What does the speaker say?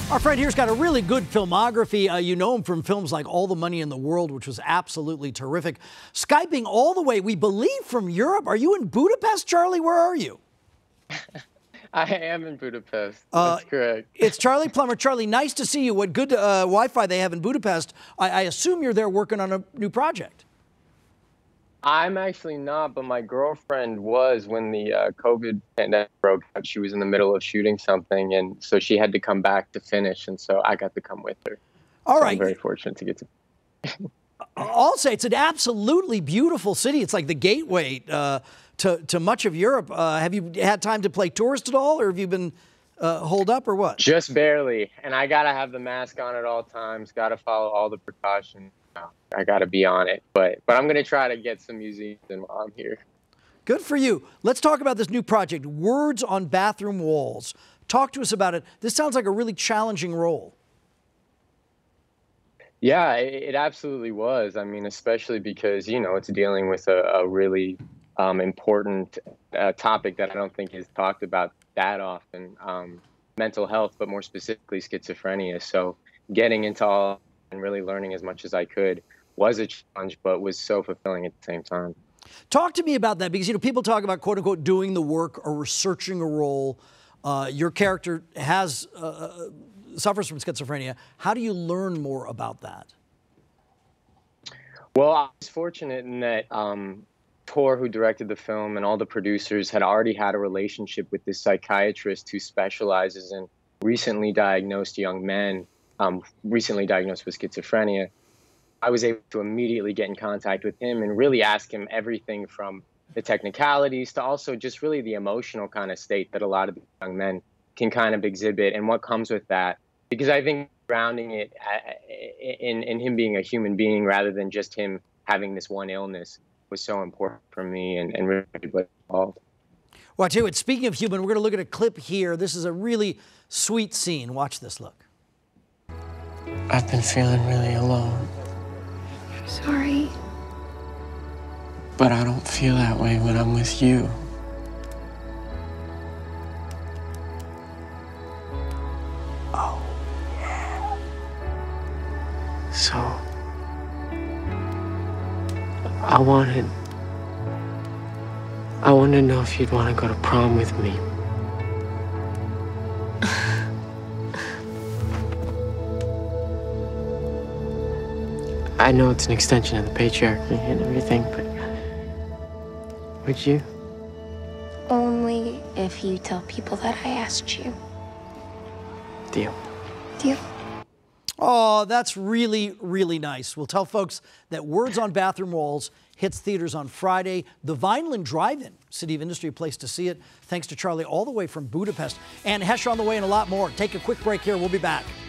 Our friend here's got a really good filmography. You know him from films like All the Money in the World, which was absolutely terrific. Skyping all the way, we believe, from Europe. Are you in Budapest, Charlie? Where are you? I am in Budapest. That's correct. It's Charlie Plummer. Charlie, nice to see you. What good Wi-Fi they have in Budapest. I assume you're there working on a new project. I'm actually not, but my girlfriend was when the COVID pandemic broke out. She was in the middle of shooting something, and so she had to come back to finish, and so I got to come with her. All right. I'm very fortunate to get to. I'll say it's an absolutely beautiful city. It's like the gateway to much of Europe. Have you had time to play tourist at all, or have you been holed up, or what? Just barely, and I gotta have the mask on at all times. Gotta follow all the precautions. I gotta be on it, but I'm gonna try to get some museums in while I'm here. Good for you. Let's talk about this new project, Words on Bathroom Walls. Talk to us about it. This sounds like a really challenging role. Yeah, it absolutely was. I mean, especially because, you know, it's dealing with a really important topic that I don't think is talked about that often, mental health, but more specifically schizophrenia. So getting into all and really learning as much as I could was a challenge, but was so fulfilling at the same time. Talk to me about that, because, you know, people talk about, quote unquote, doing the work or researching a role. Your character has suffers from schizophrenia. How do you learn more about that? Well, I was fortunate in that Tor, who directed the film, and all the producers had already had a relationship with this psychiatrist who specializes in recently diagnosed young men, recently diagnosed with schizophrenia. I was able to immediately get in contact with him and really ask him everything from the technicalities to also just really the emotional kind of state that a lot of the young men can kind of exhibit and what comes with that. Because I think grounding it in him being a human being rather than just him having this one illness was so important for me and really was involved. Well, I tell you what, speaking of human, we're going to look at a clip here. This is a really sweet scene. Watch this, look. I've been feeling really alone. I'm sorry. But I don't feel that way when I'm with you. Oh. So, I wanted to know if you'd want to go to prom with me. I know it's an extension of the patriarchy and everything, but would you? Only if you tell people that I asked you. Deal. Deal. Oh, that's really, really nice. We'll tell folks that Words on Bathroom Walls hits theaters on Friday. The Vineland Drive-In, City of Industry, a place to see it. Thanks to Charlie all the way from Budapest. And Hesh on the way and a lot more. Take a quick break here. We'll be back.